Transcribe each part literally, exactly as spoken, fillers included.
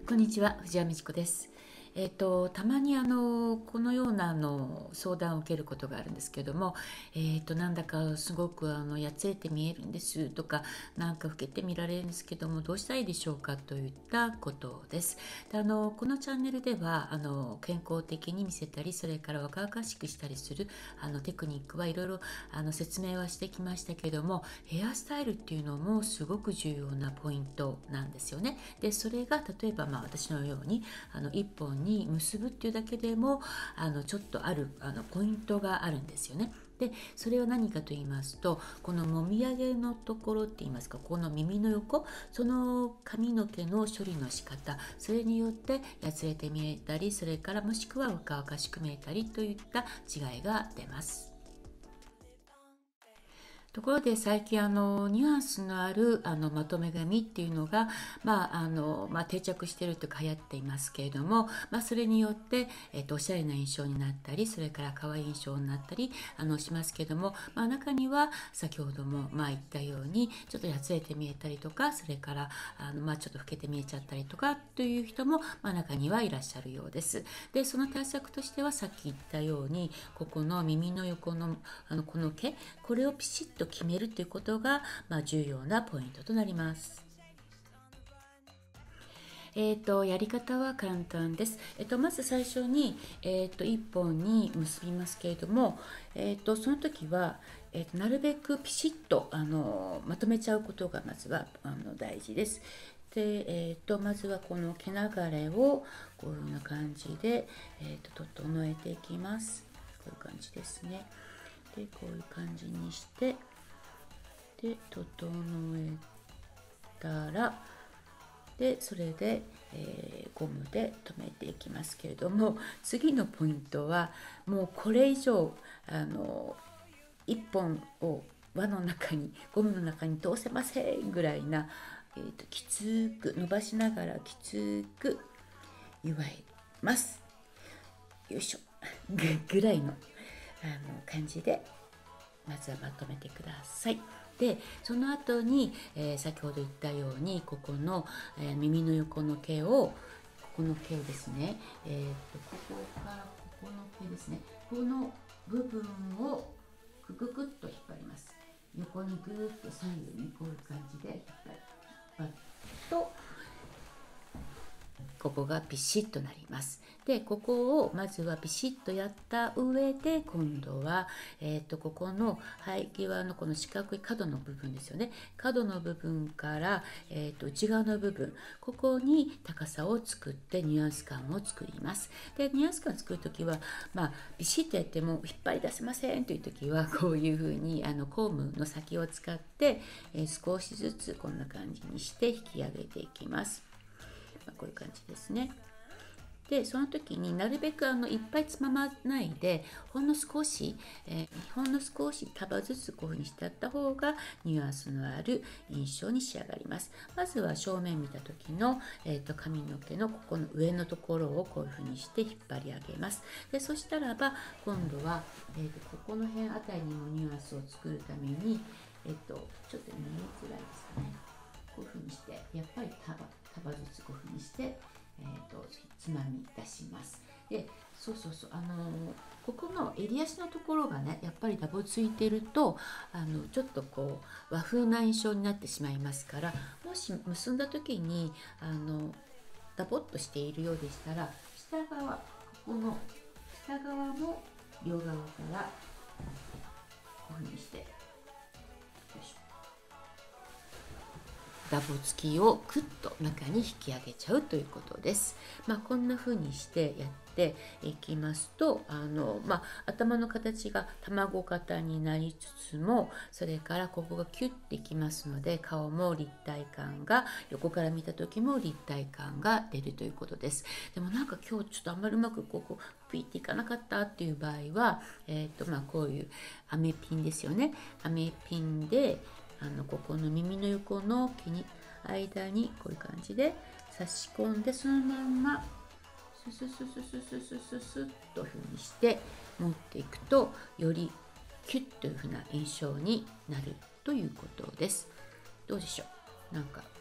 こんにちは、藤谷美智子です。えっと、たまにあのこのようなあの相談を受けることがあるんですけども、えっと、なんだかすごくあのやつれて見えるんですとか、なんか老けて見られるんですけども、どうしたらいいでしょうかといったことです。であのこのチャンネルではあの健康的に見せたり、それから若々しくしたりするあのテクニックはいろいろあの説明はしてきましたけども、ヘアスタイルっていうのもすごく重要なポイントなんですよね。でそれが例えば、まあ、私のようにあの一本に結ぶっていうだけでもあのちょっとあるあのポイントがあるんですよね。でそれは何かと言いますと、このもみあげのところって言いますか、この耳の横、その髪の毛の処理の仕方、それによってやつれて見えたり、それからもしくは若々しく見えたりといった違いが出ます。ところで最近あのニュアンスのあるあのまとめ髪っていうのが、まああのまあ、定着しているというか流行っていますけれども、まあ、それによって、えっと、おしゃれな印象になったり、それから可愛い印象になったりあのしますけれども、まあ、中には先ほどもまあ言ったようにちょっとやつれて見えたりとか、それからあの、まあ、ちょっと老けて見えちゃったりとかという人も、まあ、中にはいらっしゃるようです。でその対策としては、さっき言ったようにここの耳の横のあのこの毛、これをピシッと決めるということが、まあ、重要なポイントとなります。えーと、やり方は簡単です。えーと、まず最初に、えーと、いっぽんに結びますけれども、えーと、その時は、えーと、なるべくピシッとあのまとめちゃうことがまずはあの大事です。で、えーと、まずはこの毛流れをこういうような感じで、えーと、整えていきます。こういう感じですね。で、こういう感じにして、で整えたら、でそれで、えー、ゴムで留めていきますけれども、次のポイントはもうこれ以上あのいっぽんを輪の中にゴムの中に通せませんぐらいな、えーと、きつく伸ばしながらきつく湯わえます。よいしょぐらいのあの感じでまずはまとめてください。でその後に、えー、先ほど言ったようにここの、えー、耳の横の毛をここの毛をですね、えー、とここからここの毛ですね、この部分をクククッと引っ張ります。横にぐーっと左右にこういう感じで引っ張ると、ここがピシッとなります。でここをまずはピシッとやった上で、今度は、えー、とここの生え際のこの四角い角の部分ですよね、角の部分から、えー、と内側の部分、ここに高さを作ってニュアンス感を作ります。でニュアンス感を作るときは、まあ、ビシッとやっても引っ張り出せませんというときは、こういうふうにあのコームの先を使って、えー、少しずつこんな感じにして引き上げていきます。まあ、こういう感じですね。でその時になるべくあのいっぱいつままないで、ほんの少し、えー、ほんの少し束ずつこういうふうにしてやった方がニュアンスのある印象に仕上がります。まずは正面見た時の、えー、と髪の毛のここの上のところをこういうふうにして引っ張り上げます。でそしたらば今度は、えー、とここの辺あたりにもニュアンスを作るために、えー、とちょっと見えづらいですかね、こういうふうにしてやっぱり束束ずつこういうふうにして、えー、とつまみ出します。でそうそうそう、あのー、ここの襟足のところがね、やっぱりダボついてるとあのちょっとこう和風な印象になってしまいますから、もし結んだ時にあのダボっとしているようでしたら、下側、ここの下側も両側からこういうふうにして、よいしょ、ダボつきをクッと中に引き上げちゃうということです。まあ、こんな風にしてやっていきますと、あの、まあ、頭の形が卵型になりつつも、それからここがキュッていきますので、顔も立体感が、横から見た時も立体感が出るということです。でもなんか今日ちょっとあんまりうまくここピッていかなかったっていう場合は、えーとまあ、こういうアメピンですよね。アメピンであのここの耳の横の毛に間にこういう感じで差し込んで、そのまんまスススススススススッというふうにして持っていくと、よりキュッというふうな印象になるということです。どうでしょう、なんか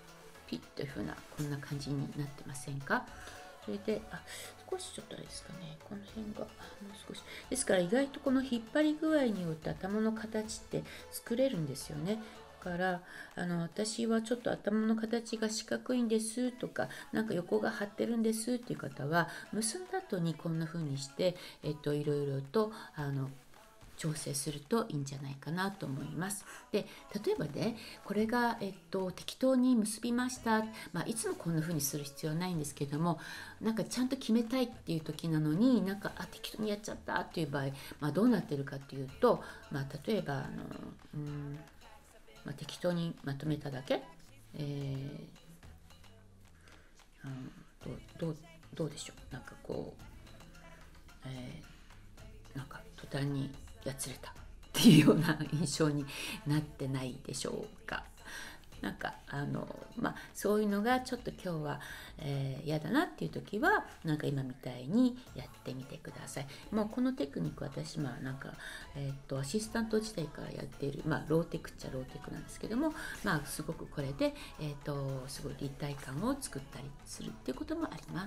ピッというふうなこんな感じになってませんか？それで、あ、少しちょっとあれですかね、この辺がもう少しですから、意外とこの引っ張り具合によって頭の形って作れるんですよね。だからあの私はちょっと頭の形が四角いんですとか、なんか横が張ってるんですっていう方は、結んだ後にこんな風にして、えっと、いろいろとあの調整するといいんじゃないかなと思います。で、例えばね、これが、えっと、適当に結びました、まあ、いつもこんな風にする必要はないんですけども、なんかちゃんと決めたいっていう時なのに、なんかあ適当にやっちゃったっていう場合、まあ、どうなってるかっていうと、まあ、例えばあのうんまあ、適当にまとめただけ、えー、あのどうどうどうでしょう、なんかこう、えー、なんか途端にやつれたっていうような印象になってないでしょうか。なんかあのまあそういうのがちょっと今日は、えー、嫌だなっていう時は、なんか今みたいにやってみてください。もうこのテクニック、私まあなんか、えー、っとアシスタント時代からやっている、まあローテクっちゃローテクなんですけども、まあすごくこれで、えー、っとすごい立体感を作ったりするっていうこともあります。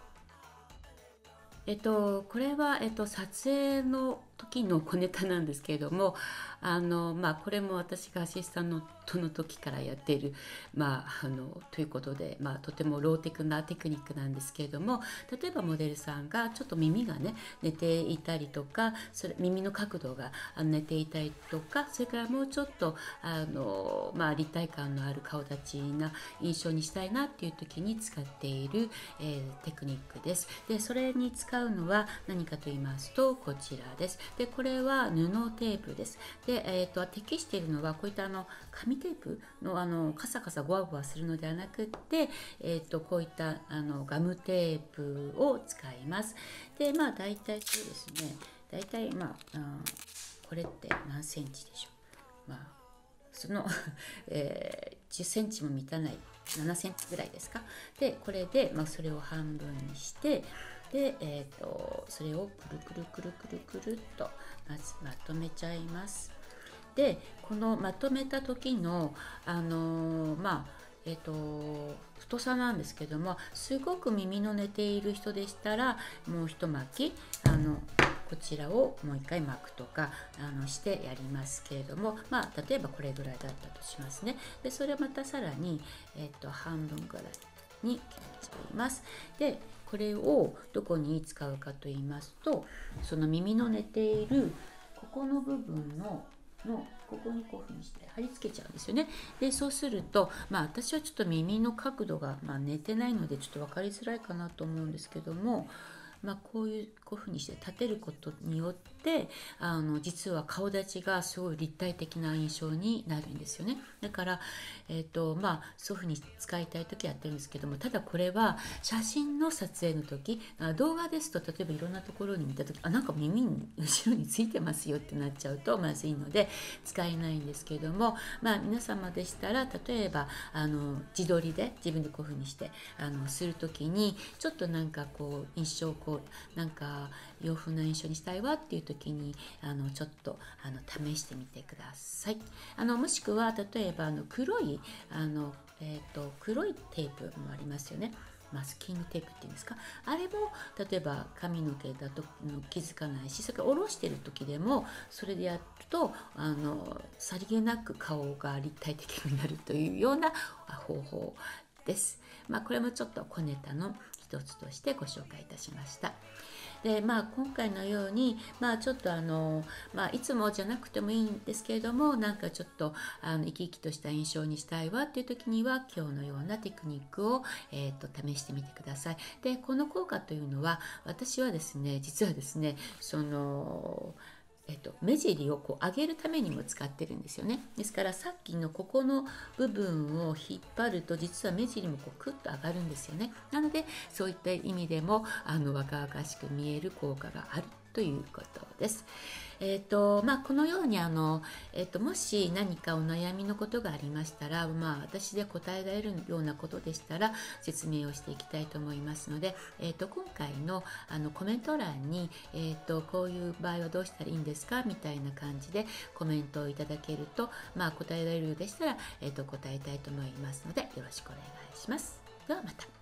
えっと、これは、えっと、撮影の時の小ネタなんですけれども、あの、まあ、これも私がアシスタントの時からやっている、まあ、あのということで、まあ、とてもローテクなテクニックなんですけれども、例えばモデルさんがちょっと耳がね寝ていたりとか、それ耳の角度があの寝ていたりとか、それからもうちょっとあの、まあ、立体感のある顔立ちな印象にしたいなっていう時に使っている、えーテクニックです。で、それに使うのは何かと言いますと、こちらです。で、これは布テープです。で、えー、と適しているのはこういったあの紙テープのあのカサカサゴワゴワするのではなくって、えー、とこういったあのガムテープを使います。で、まあ大体そうですね。大体まあ、あこれって何センチでしょう。まあその、えー、じゅっセンチも満たないななセンチぐらいですか。でこれで、まあ、それを半分にして、で、えー、とそれをくるくるくるくるくるっとまずまとめちゃいます。でこのまとめた時のあのーまあえー、と太さなんですけども、すごく耳の寝ている人でしたらもう一巻きあのこちらをもう一回巻くとかあのしてやりますけれども、まあ例えばこれぐらいだったとしますね。でそれをまたさらに、えー、と半分ぐらいに切っちゃいます。でこれをどこに使うかと言いますと、その耳の寝ているここの部分ののここにこういうふうにして貼り付けちゃうんですよね。でそうすると、まあ私はちょっと耳の角度が、まあ、寝てないのでちょっと分かりづらいかなと思うんですけども、まあ、こういうこういうふうにして立てることによってあの実は顔立ちがすごい立体的な印象になるんですよね。だから、えーとまあ、そういうふうに使いたい時やってるんですけども、ただこれは写真の撮影の時、あ動画ですと例えばいろんなところに見た時、あなんか耳に後ろについてますよってなっちゃうとまずいので使えないんですけども、まあ、皆様でしたら例えばあの自撮りで自分でこういうふうにしてあのする時にちょっとなんかこう印象をこうなんか洋風な印象にしたいわっていう時にあのちょっとあの試してみてください。あのもしくは例えばあの黒いあの、えーと、黒いテープもありますよね。マスキングテープっていうんですか、あれも例えば髪の毛だと気づかないし、それから下ろしてる時でもそれでやるとあのさりげなく顔が立体的になるというような方法です。まあ、これもちょっと小ネタの一つとしてご紹介いたしました。でまあ、今回のように、まあ、ちょっとあの、まあ、いつもじゃなくてもいいんですけれども、なんかちょっとあの生き生きとした印象にしたいわっていう時には今日のようなテクニックを、えー、と試してみてください。でこの効果というのは私はですね実はですねそのえっと、目尻をこう上げるためにも使ってるんですよね。ですからさっきのここの部分を引っ張ると実は目尻もこうクッと上がるんですよね。なのでそういった意味でもあの若々しく見える効果があるということです。えーとまあ、このようにあの、えーと、もし何かお悩みのことがありましたら、まあ、私で答えられるようなことでしたら説明をしていきたいと思いますので、えーと、今回の、あのコメント欄に、えーと、こういう場合はどうしたらいいんですかみたいな感じでコメントをいただけると、まあ、答えられるようでしたら、えーと、答えたいと思いますのでよろしくお願いします。ではまた。